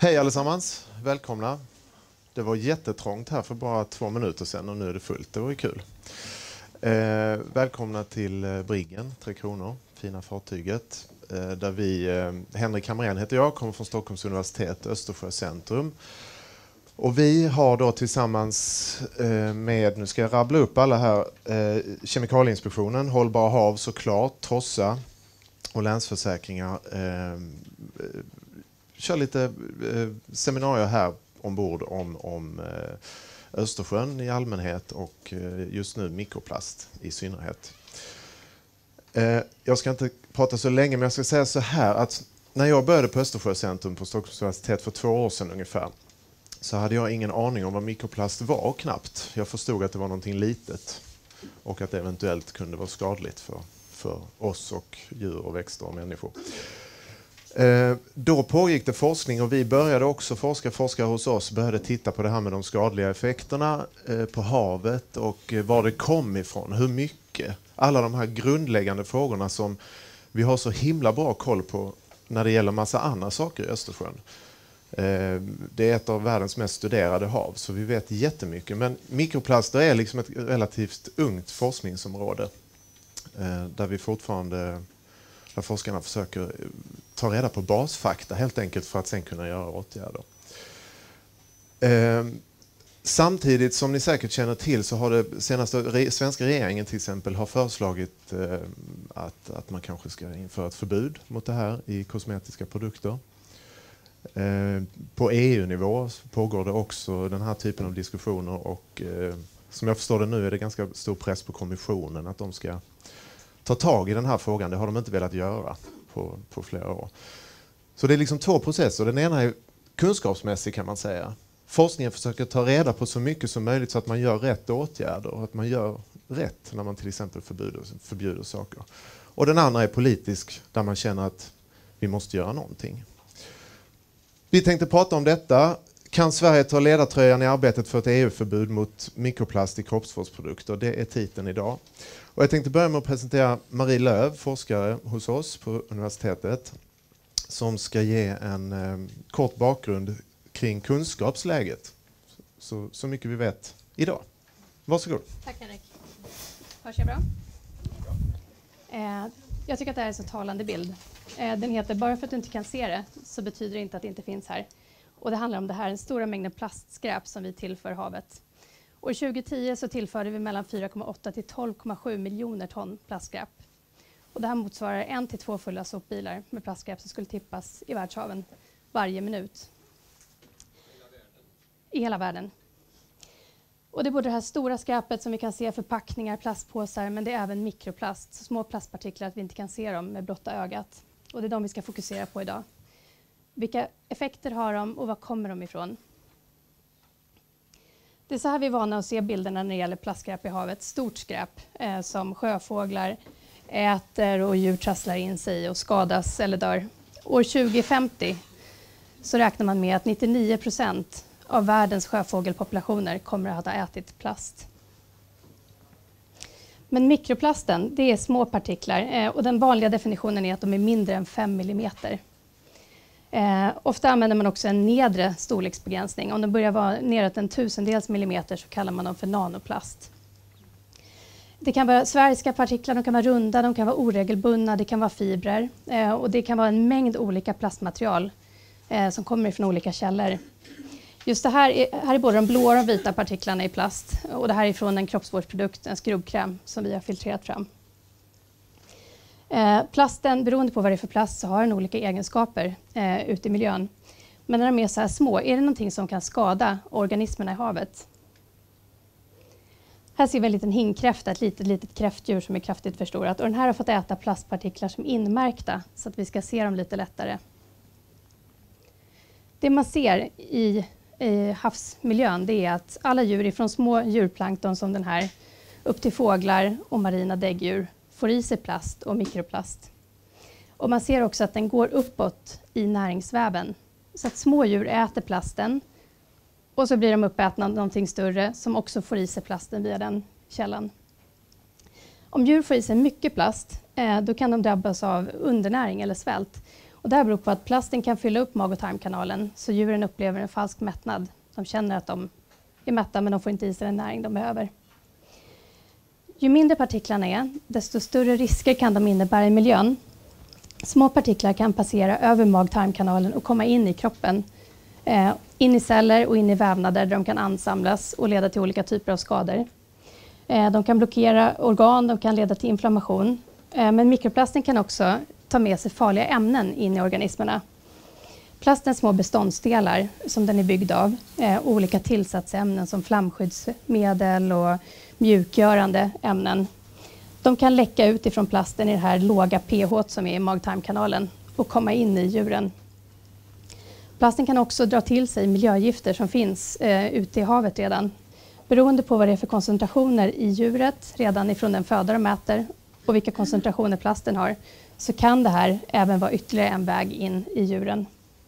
Hej allesammans, välkomna. Det var jättetrångt här för bara 2 minuter sedan och nu är det fullt, det var ju kul. Välkomna till Briggen, 3 Kronor, fina fartyget. Där Henrik Hamrén heter jag, kommer från Stockholms universitet, Östersjöcentrum. Och vi har då tillsammans med, nu ska jag rabbla upp alla här, Kemikalieinspektionen, Hållbara hav såklart, Trossa och Länsförsäkringar. Kör lite seminarier här ombord om Östersjön i allmänhet och just nu mikroplast i synnerhet. Jag ska inte prata så länge, men jag ska säga så här att när jag började på Östersjöcentrum på Stockholms universitet för 2 år sedan ungefär, så hade jag ingen aning om vad mikroplast var knappt. Jag förstod att det var någonting litet och att det eventuellt kunde vara skadligt för oss och djur och växter och människor. Då pågick det forskning och vi började också forskare hos oss började titta på det här med de skadliga effekterna på havet och var det kom ifrån, hur mycket. Alla de här grundläggande frågorna som vi har så himla bra koll på när det gäller massa andra saker i Östersjön. Det är ett av världens mest studerade hav så vi vet jättemycket. Men mikroplaster är liksom ett relativt ungt forskningsområde där forskarna försöker ta reda på basfakta helt enkelt för att sen kunna göra åtgärder. Samtidigt som ni säkert känner till så har det senaste svenska regeringen till exempel har föreslagit att man kanske ska införa ett förbud mot det här i kosmetiska produkter. På EU-nivå pågår det också den här typen av diskussioner och som jag förstår det nu är det ganska stor press på kommissionen att de ska ta tag i den här frågan. Det har de inte velat göra på flera år. Så det är liksom 2 processer. Den ena är kunskapsmässig kan man säga. Forskningen försöker ta reda på så mycket som möjligt så att man gör rätt åtgärder och att man gör rätt när man till exempel förbjuder saker. Och den andra är politisk där man känner att vi måste göra någonting. Vi tänkte prata om detta. Kan Sverige ta ledartröjan i arbetet för ett EU-förbud mot mikroplast i kroppsvårdsprodukter? Det är titeln idag. Och jag tänkte börja med att presentera Marie Lööf, forskare hos oss på universitetet, som ska ge en kort bakgrund kring kunskapsläget. Så mycket vi vet idag. Varsågod. Tack Henrik. Hörs jag bra? Jag tycker att det här är en så talande bild. Den heter "Bara för att du inte kan se det så betyder det inte att det inte finns här". Och det handlar om det här, den stora mängden plastskräp som vi tillför havet. År 2010 så tillförde vi mellan 4,8 till 12,7 miljoner ton plastskräp. Och det här motsvarar 1 till 2 fulla sopbilar med plastskräp som skulle tippas i världshaven varje minut. I hela världen. Och det är både det här stora skräpet som vi kan se, förpackningar, plastpåsar, men det är även mikroplast, så små plastpartiklar att vi inte kan se dem med blotta ögat. Och det är de vi ska fokusera på idag. Vilka effekter har de och var kommer de ifrån? Det är så här vi är vana att se bilderna när det gäller plastskräp i havet. Stort skräp som sjöfåglar äter och djur trasslar in sig och skadas eller dör. År 2050 så räknar man med att 99% av världens sjöfågelpopulationer kommer att ha ätit plast. Men mikroplasten, det är små partiklar och den vanliga definitionen är att de är mindre än 5 millimeter. Ofta använder man också en nedre storleksbegränsning. Om de börjar vara neråt en 1000-dels millimeter så kallar man dem för nanoplast. Det kan vara sfäriska partiklar, de kan vara runda, de kan vara oregelbundna, det kan vara fibrer. Och det kan vara en mängd olika plastmaterial som kommer från olika källor. Just det här är både de blåa och de vita partiklarna i plast. Och det här är från en kroppsvårdsprodukt, en skrubbkräm som vi har filtrerat fram. Plasten, beroende på vad det är för plast, så har den olika egenskaper ute i miljön. Men när de är så här små, är det någonting som kan skada organismerna i havet? Här ser vi en liten hingkräfta, ett litet kräftdjur som är kraftigt förstorat. Och den här har fått äta plastpartiklar som är inmärkta så att vi ska se dem lite lättare. Det man ser i havsmiljön, det är att alla djur ifrån små djurplankton som den här upp till fåglar och marina däggdjur får i sig plast och mikroplast. Och man ser också att den går uppåt i näringsväven. Så att små djur äter plasten och så blir de uppätna av någonting större som också får i sig plasten via den källan. Om djur får i sig mycket plast, då kan de drabbas av undernäring eller svält. Och det här beror på att plasten kan fylla upp mag- och tarmkanalen så djuren upplever en falsk mättnad. De känner att de är mätta men de får inte i sig den näring de behöver. Ju mindre partiklarna är, desto större risker kan de innebära i miljön. Små partiklar kan passera över mag-tarmkanalen och komma in i kroppen. In i celler och in i vävnader där de kan ansamlas och leda till olika typer av skador. De kan blockera organ, de kan leda till inflammation. Men mikroplasten kan också ta med sig farliga ämnen in i organismerna. Plastens små beståndsdelar som den är byggd av, olika tillsatsämnen som flamskyddsmedel och mjukgörande ämnen. De kan läcka ut ifrån plasten i det här låga pH som är i mag-tarmkanalen och komma in i djuren. Plasten kan också dra till sig miljögifter som finns ute i havet redan. Beroende på vad det är för koncentrationer i djuret redan ifrån den föda de äter och vilka koncentrationer plasten har, så kan det här även vara ytterligare en väg in i djuren.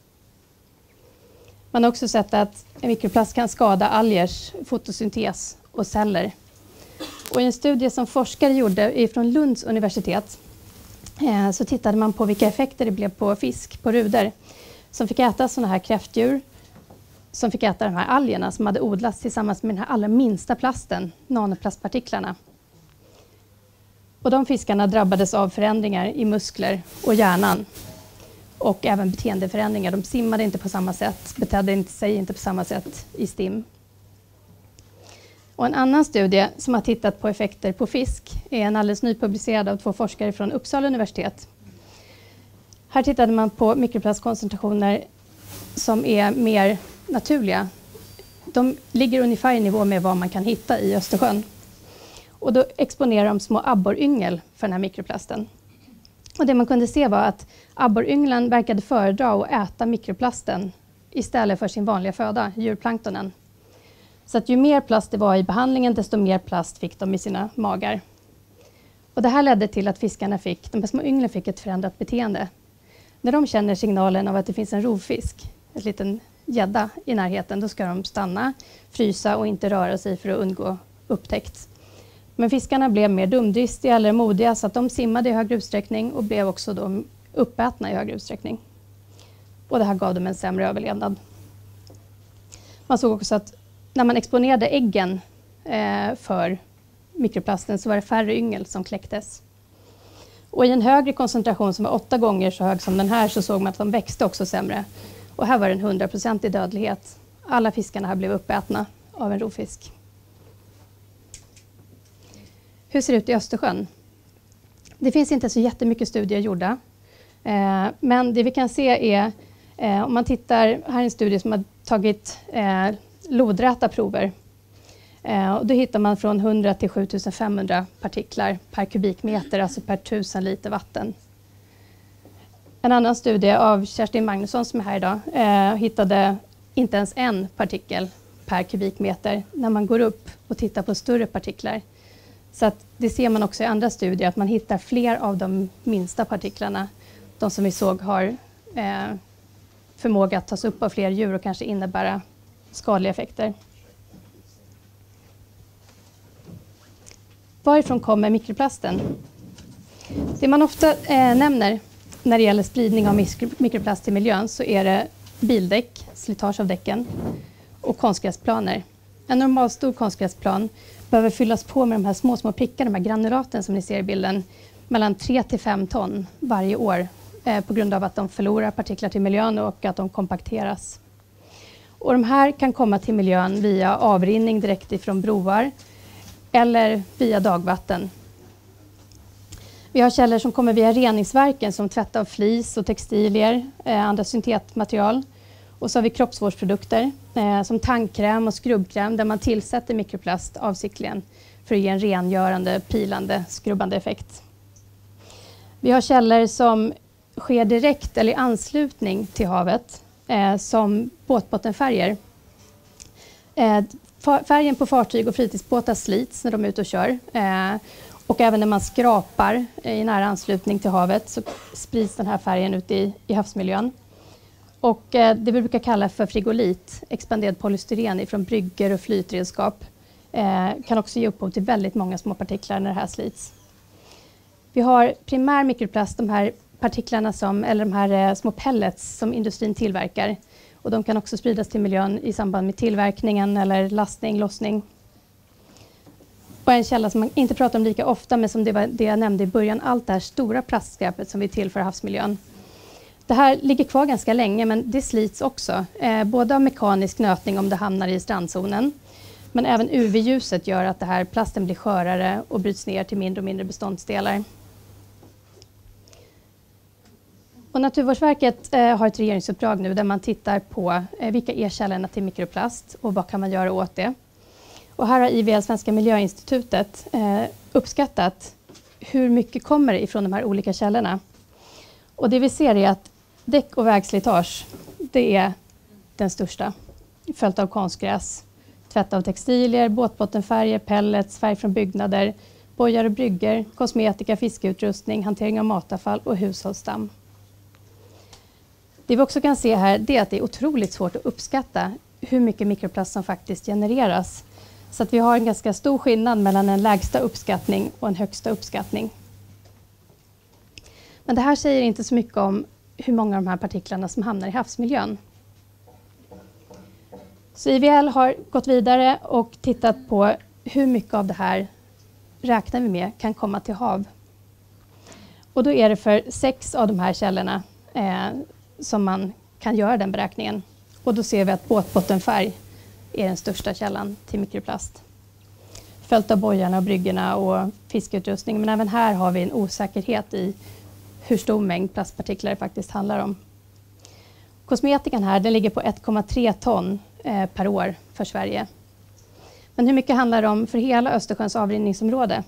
Man har också sett att mikroplast kan skada algers fotosyntes och celler. Och i en studie som forskare gjorde från Lunds universitet så tittade man på vilka effekter det blev på fisk, på ruder, som fick äta sådana här kräftdjur, som fick äta de här algerna som hade odlats tillsammans med den här allra minsta plasten, nanoplastpartiklarna. Och de fiskarna drabbades av förändringar i muskler och hjärnan och även beteendeförändringar. De simmade inte på samma sätt, betedde sig inte på samma sätt i stim. Och en annan studie som har tittat på effekter på fisk är en alldeles nypublicerad av 2 forskare från Uppsala universitet. Här tittade man på mikroplastkoncentrationer som är mer naturliga. De ligger ungefär i nivå med vad man kan hitta i Östersjön. Och då exponerar de små abborryngel för den här mikroplasten. Och det man kunde se var att abborynglen verkade föredra att äta mikroplasten istället för sin vanliga föda, djurplanktonen. Så att ju mer plast det var i behandlingen, desto mer plast fick de i sina magar. Och det här ledde till att fiskarna de här små ynglen fick ett förändrat beteende. När de känner signalen av att det finns en rovfisk, en liten gädda i närheten, då ska de stanna, frysa och inte röra sig för att undgå upptäckt. Men fiskarna blev mer dumdristiga eller modiga så att de simmade i högre utsträckning och blev också då uppätna i högre utsträckning. Och det här gav dem en sämre överlevnad. Man såg också att när man exponerade äggen för mikroplasten så var det färre yngel som kläcktes. Och i en högre koncentration som var 8 gånger så hög som den här så såg man att de växte också sämre. Och här var det en 100% dödlighet. Alla fiskarna här blev uppätna av en rovfisk. Hur ser det ut i Östersjön? Det finns inte så jättemycket studier gjorda. Men det vi kan se är, om man tittar, här är en studie som har tagit lodräta prover. Och då hittar man från 100 till 7500 partiklar per kubikmeter, alltså per 1000 liter vatten. En annan studie av Kerstin Magnusson som är här idag hittade inte ens en partikel per kubikmeter när man går upp och tittar på större partiklar. Så att det ser man också i andra studier, att man hittar fler av de minsta partiklarna. De som vi såg har förmåga att tas upp av fler djur och kanske innebära skadliga effekter. Varifrån kommer mikroplasten? Det man ofta nämner när det gäller spridning av mikroplast i miljön så är det bildäck, slitage av däcken och konstgräsplaner. En normal stor konstgräsplan behöver fyllas på med de här små prickarna, de här granulaten som ni ser i bilden, mellan 3 till 5 ton varje år på grund av att de förlorar partiklar till miljön och att de kompakteras. Och de här kan komma till miljön via avrinning direkt ifrån broar eller via dagvatten. Vi har källor som kommer via reningsverken som tvätt av flis och textilier, andra syntetmaterial. Och så har vi kroppsvårdsprodukter som tandkräm och skrubbkräm där man tillsätter mikroplast avsiktligen för att ge en rengörande, pilande, skrubbande effekt. Vi har källor som sker direkt eller i anslutning till havet som båtbottenfärger. Färgen på fartyg och fritidsbåtar slits när de är ute och kör. Och även när man skrapar i nära anslutning till havet så sprids den här färgen ut i havsmiljön. Och det vi brukar kalla för frigolit, expanderad polystyren från bryggor och flytredskap, kan också ge upphov till väldigt många små partiklar när det här slits. Vi har primär mikroplast, de här partiklarna eller de här små pellets som industrin tillverkar. Och de kan också spridas till miljön i samband med tillverkningen eller lastning, lossning. Och en källa som man inte pratar om lika ofta, men som det var det jag nämnde i början, allt det här stora plastskräpet som vi tillför havsmiljön. Det här ligger kvar ganska länge, men det slits också. Både av mekanisk nötning om det hamnar i strandzonen, men även UV-ljuset gör att det här plasten blir skörare och bryts ner till mindre och mindre beståndsdelar. Och Naturvårdsverket har ett regeringsuppdrag nu där man tittar på vilka är källorna till mikroplast och vad kan man göra åt det. Och här har IVL, Svenska miljöinstitutet, uppskattat hur mycket kommer ifrån de här olika källorna. Och det vi ser är att däck och vägslitage, det är den största. Följt av konstgräs, tvätt av textilier, båtbottenfärger, pellets, färg från byggnader, bojar och brygger, kosmetika, fiskeutrustning, hantering av matavfall och hushållsdamm. Det vi också kan se här är att det är otroligt svårt att uppskatta hur mycket mikroplast som faktiskt genereras. Så att vi har en ganska stor skillnad mellan en lägsta uppskattning och en högsta uppskattning. Men det här säger inte så mycket om hur många av de här partiklarna som hamnar i havsmiljön. Så IVL har gått vidare och tittat på hur mycket av det här räknar vi med kan komma till hav. Och då är det för 6 av de här källorna som man kan göra den beräkningen. Och då ser vi att båtbottenfärg är den största källan till mikroplast. Följt av bojarna och bryggorna och fiskeutrustning. Men även här har vi en osäkerhet i hur stor mängd plastpartiklar det faktiskt handlar om. Kosmetikan här, den ligger på 1,3 ton per år för Sverige. Men hur mycket handlar det om för hela Östersjöns avrinningsområde?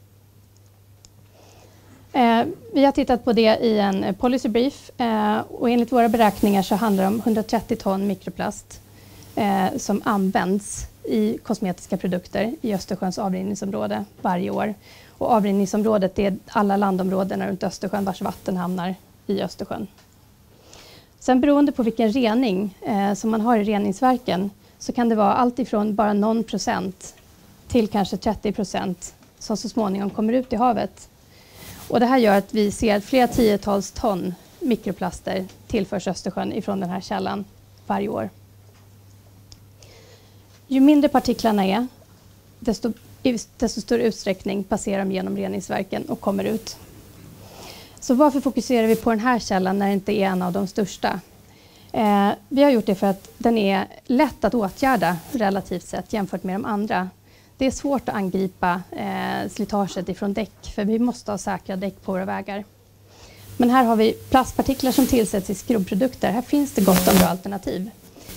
Vi har tittat på det i en policy brief och enligt våra beräkningar så handlar det om 130 ton mikroplast som används i kosmetiska produkter i Östersjöns avrinningsområde varje år. Och avrinningsområdet är alla landområden runt Östersjön vars vatten hamnar i Östersjön. Sen beroende på vilken rening som man har i reningsverken så kan det vara allt ifrån bara någon procent till kanske 30% som så småningom kommer ut i havet. Och det här gör att vi ser flera tiotals ton mikroplaster tillförs Östersjön ifrån den här källan varje år. Ju mindre partiklarna är, desto större utsträckning passerar de genom reningsverken och kommer ut. Så varför fokuserar vi på den här källan när det inte är en av de största? Vi har gjort det för att den är lätt att åtgärda relativt sett jämfört med de andra. Det är svårt att angripa slitaget ifrån däck för vi måste ha säkra däck på våra vägar. Men här har vi plastpartiklar som tillsätts i skrubbprodukter. Här finns det gott om bra alternativ.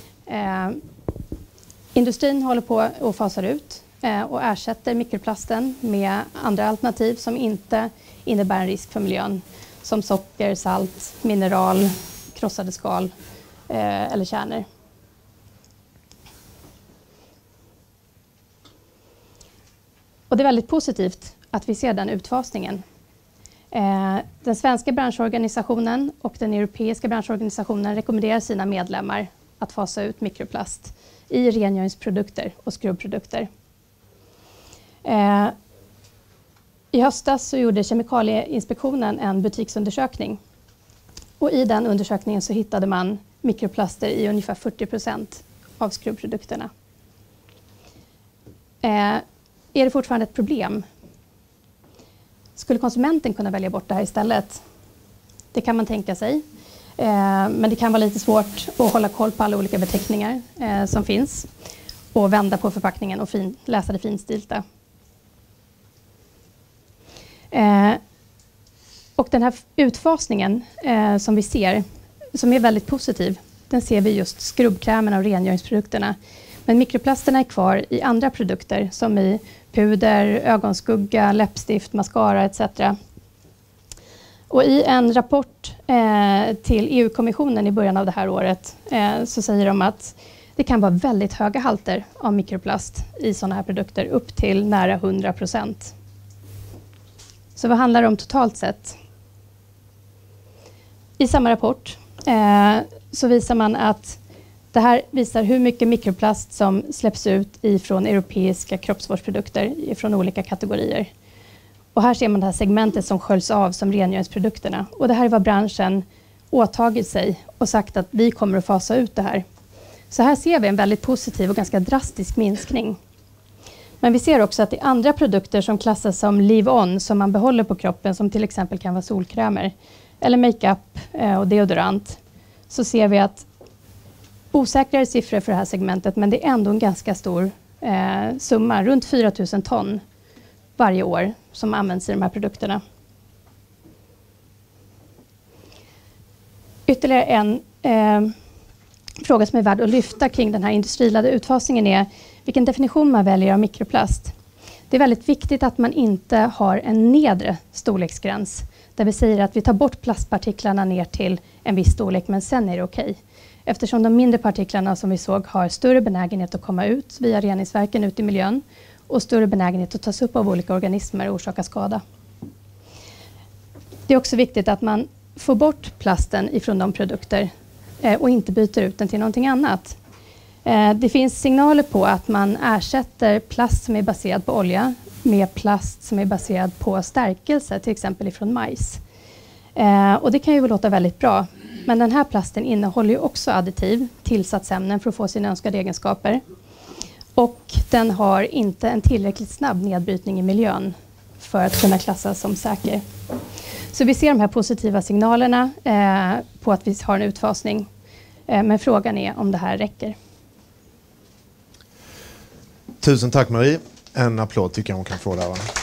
Industrin håller på att fasa ut och ersätter mikroplasten med andra alternativ som inte innebär en risk för miljön. Som socker, salt, mineral, krossade skal eller kärnor. Och det är väldigt positivt att vi ser den utfasningen. Den svenska branschorganisationen och den europeiska branschorganisationen rekommenderar sina medlemmar att fasa ut mikroplast i rengöringsprodukter och skrubbprodukter. I höstas så gjorde Kemikalieinspektionen en butiksundersökning. Och i den undersökningen så hittade man mikroplaster i ungefär 40% av skrubbprodukterna. Är det fortfarande ett problem? Skulle konsumenten kunna välja bort det här istället? Det kan man tänka sig. Men det kan vara lite svårt att hålla koll på alla olika beteckningar som finns. Och vända på förpackningen och läsa det finstilta. Och den här utfasningen som vi ser, som är väldigt positiv, den ser vi just skrubbkrämerna och rengöringsprodukterna. Men mikroplasterna är kvar i andra produkter som i puder, ögonskugga, läppstift, mascara etc. Och i en rapport till EU-kommissionen i början av det här året så säger de att det kan vara väldigt höga halter av mikroplast i sådana här produkter, upp till nära 100%. Så vad handlar det om totalt sett? I samma rapport så visar man att det här visar hur mycket mikroplast som släpps ut ifrån europeiska kroppsvårdsprodukter från olika kategorier. Och här ser man det här segmentet som sköljs av som rengöringsprodukterna. Och det här är vad branschen åtagit sig och sagt att vi kommer att fasa ut det här. Så här ser vi en väldigt positiv och ganska drastisk minskning. Men vi ser också att i andra produkter som klassas som leave-on, som man behåller på kroppen, som till exempel kan vara solkrämer eller makeup och deodorant, så ser vi att osäkrare siffror för det här segmentet, men det är ändå en ganska stor summa, runt 4 000 ton varje år som används i de här produkterna. Ytterligare en fråga som är värd att lyfta kring den här industriledda utfasningen är vilken definition man väljer av mikroplast. Det är väldigt viktigt att man inte har en nedre storleksgräns där vi säger att vi tar bort plastpartiklarna ner till en viss storlek, men sen är det okej. Eftersom de mindre partiklarna som vi såg har större benägenhet att komma ut via reningsverken ut i miljön och större benägenhet att tas upp av olika organismer och orsaka skada. Det är också viktigt att man får bort plasten ifrån de produkter och inte byter ut den till någonting annat. Det finns signaler på att man ersätter plast som är baserad på olja med plast som är baserad på stärkelse, till exempel ifrån majs. Och det kan ju låta väldigt bra, men den här plasten innehåller ju också additiv, tillsatsämnen för att få sina önskade egenskaper. Och den har inte en tillräckligt snabb nedbrytning i miljön för att kunna klassas som säker. Så vi ser de här positiva signalerna på att vi har en utfasning. Men frågan är om det här räcker. Tusen tack Marie. En applåd tycker jag hon kan få där, va?